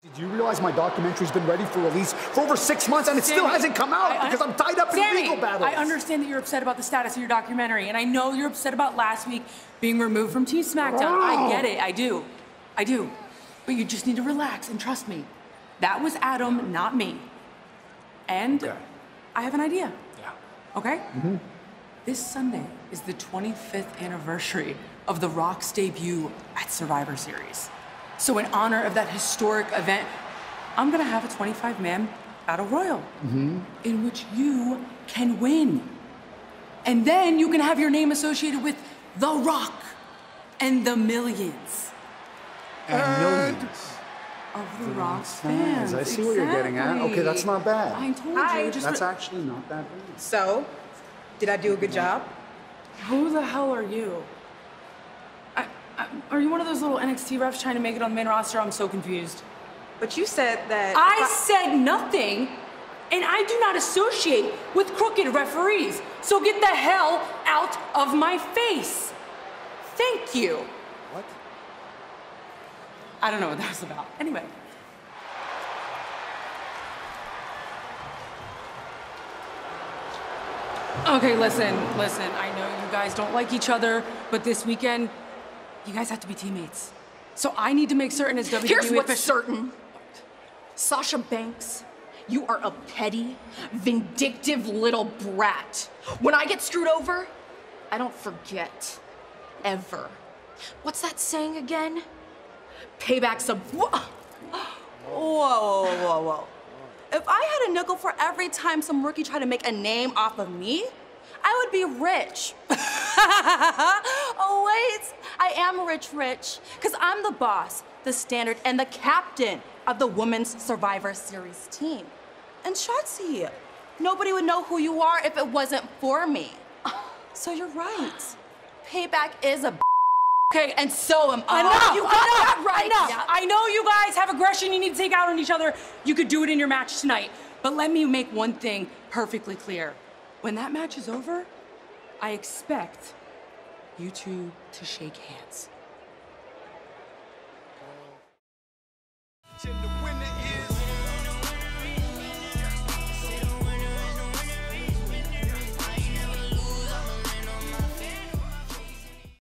Do you realize my documentary's been ready for release for over 6 months and it still hasn't come out because I'm tied up in legal battles? I understand that you're upset about the status of your documentary, and I know you're upset about last week being removed from Team SmackDown. I get it, I do. But you just need to relax and trust me. That was Adam, not me. And I have an idea. Yeah. Okay? Mm-hmm. This Sunday is the 25th anniversary of The Rock's debut at Survivor Series. So in honor of that historic event, I'm gonna have a 25-man battle royal in which you can win. And then you can have your name associated with The Rock and the millions. And millions. Of The Rock's fans. I see what you're getting at. Okay, that's not bad. I told you. That's actually not that bad. So, did I do a good job? Who the hell are you? Are you one of those little NXT refs trying to make it on the main roster? I'm so confused. But you said that... I said nothing, and I do not associate with crooked referees. So get the hell out of my face. Thank you. What? I don't know what that was about. Anyway. Okay, listen. I know you guys don't like each other, but this weekend, you guys have to be teammates. So I need to make certain as WWE... Here's what's certain. Sasha Banks, you are a petty, vindictive little brat. When I get screwed over, I don't forget. Ever. What's that saying again? Payback's a... Whoa. If I had a nickel for every time some rookie tried to make a name off of me, I would be rich. Oh, wait, I am rich, because I'm the boss, the standard, and the captain of the Women's Survivor Series team. And Shotzi, nobody would know who you are if it wasn't for me. So you're right. Payback is a Okay, and so am I. Enough! You got that right. Enough! Yeah. I know you guys have aggression you need to take out on each other. You could do it in your match tonight. But let me make one thing perfectly clear. When that match is over, I expect you two to shake hands.